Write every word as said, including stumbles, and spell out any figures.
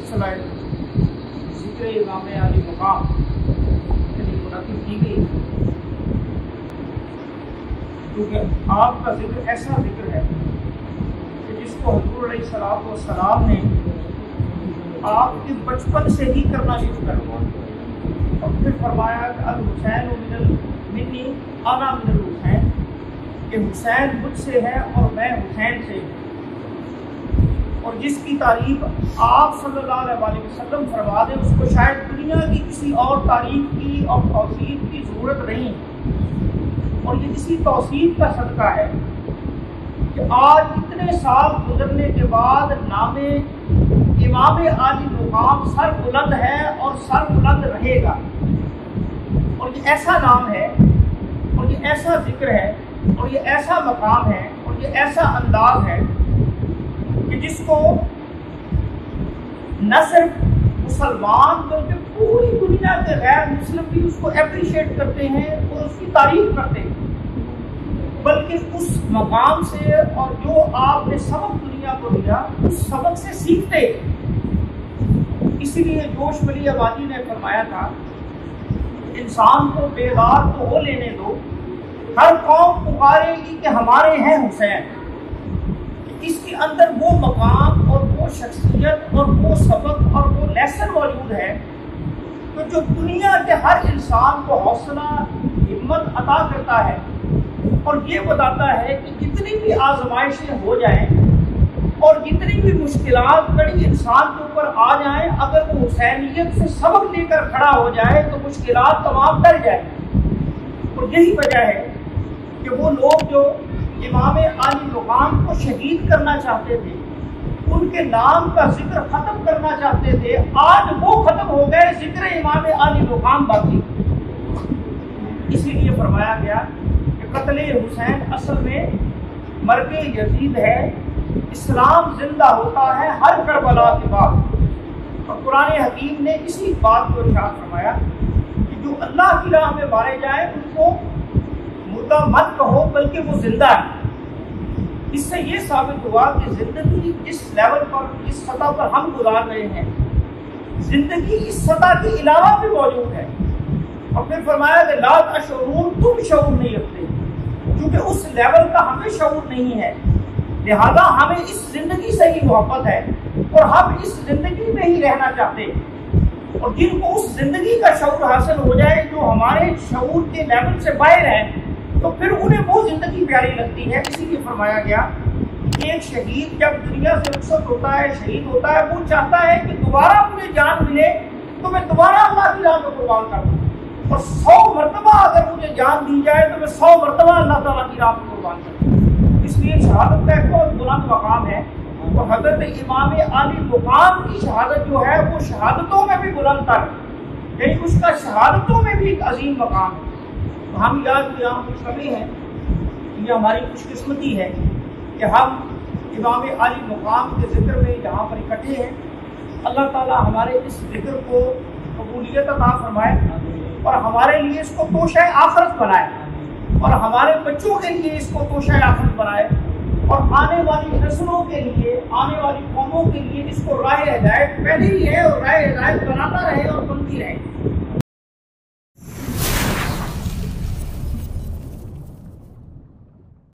سلسلہ ذکر امام علی مقام منعقد کی گئی، کیونکہ آپ کا ذکر ایسا ذکر ہے کہ جس کو حضور علیہ الصلوۃ والسلام نے آپ کے بچپن سے ہی کرنا شروع کروا، اور پھر فرمایا کہ الحسین من منی انا من الحسین، کہ حسین مجھ سے ہے اور میں حسین سے ہوں۔ اور جس کی تعریف آپ صلی اللہ علیہ وسلم فرما دیں، اس کو شاید دنیا کی کسی اور تعریف کی اور توصیف کی ضرورت نہیں، اور یہ کسی توصیف کا صدقہ ہے کہ آج اتنے سال گزرنے کے بعد نام امام عالی مقام سر بلند ہے اور سر بلند رہے گا، اور یہ ایسا نام ہے اور یہ ایسا ذکر ہے اور یہ ایسا مقام ہے اور یہ ایسا انداز ہے کہ جس کو نہ صرف مسلمان بلکہ پوری دنیا کے غیر مسلم بھی اس کو اپریشیٹ کرتے ہیں اور اس کی تعریف کرتے ہیں، بلکہ اس مقام سے اور جو آپ نے سبق دنیا کو دیا اس سبق سے سیکھتے۔ اسی لیے جوش ولی آبادی نے فرمایا تھا انسان کو بیدار تو ہو لینے دو، ہر قوم پکارے گی کہ ہمارے ہیں حسین۔ اس کے اندر وہ مقام اور وہ شخصیت اور وہ سبق اور وہ لیسن موجود ہے تو جو دنیا کے ہر انسان کو حوصلہ ہمت عطا کرتا ہے اور یہ بتاتا ہے کہ جتنی بھی آزمائشیں ہو جائیں اور جتنی بھی مشکلات کڑی انسان کے اوپر آ جائیں، اگر وہ حسینیت سے سبق لے کر کھڑا ہو جائے تو مشکلات تمام ٹل جائیں۔ اور یہی وجہ ہے کہ وہ لوگ جو امام عالی مقام کو شہید کرنا چاہتے تھے، ان کے نام کا ذکر ختم کرنا چاہتے تھے، آج وہ ختم ہو گئے، ذکر امام عالی مقام باقی۔ اسی لیے فرمایا گیا کہ قتل حسین اصل میں مرگ یزید ہے، اسلام زندہ ہوتا ہے ہر کربلا کے بعد۔ اور قرآن حکیم نے اسی بات کو ارشاد فرمایا کہ جو اللہ کی راہ میں مارے جائیں ان کو مردہ مت کہو بلکہ وہ زندہ ہے۔ اس سے یہ ثابت ہوا کہ زندگی جس لیول پر اس سطح پر ہم گزار رہے ہیں، زندگی اس سطح کے علاوہ بھی موجود ہے۔ اور پھر فرمایا کہ لا تشعرون، تم شعور نہیں رکھتے، کیونکہ اس لیول کا ہمیں شعور نہیں ہے، لہذا ہمیں اس زندگی سے ہی محبت ہے اور ہم اس زندگی میں ہی رہنا چاہتے ہیں۔ اور جن کو اس زندگی کا شعور حاصل ہو جائے جو ہمارے شعور کے لیول سے باہر ہے تو پھر انہیں وہ زندگی پیاری لگتی ہے۔ اسی لیے فرمایا گیا کہ ایک شہید جب دنیا سے رخصت ہوتا ہے، شہید ہوتا ہے، وہ چاہتا ہے کہ دوبارہ مجھے جان ملے تو میں دوبارہ اللہ کی راہ میں قربان کر دوں، اور سو مرتبہ اگر مجھے جان دی جائے تو میں سو مرتبہ اللہ تعالیٰ کی راہ میں قربان کر دوں۔ اس لیے شہادت کا ایک بہت بلند مقام ہے، اور حضرت امام عالی مقام کی شہادت جو ہے وہ شہادتوں میں بھی بلند تر، یعنی اس کا شہادتوں میں بھی ایک عظیم مقام ہے۔ تو ہم یاد یہاں خوش خبری ہیں، یہ ہماری خوش قسمتی ہے کہ ہم امام عالی مقام کے ذکر میں جہاں پر اکٹھے ہیں، اللہ تعالیٰ ہمارے اس ذکر کو قبولیت عطا فرمائے اور ہمارے لیے اس کو توشہ آخرت بنائے، اور ہمارے بچوں کے لیے اس کو توشہ آخرت بنائے، اور آنے والی نسلوں کے لیے، آنے والی قوموں کے لیے اس کو راہ ہدایت پہلے ہی ہے اور راہ ہدایت بناتا رہے اور بنتی رہے۔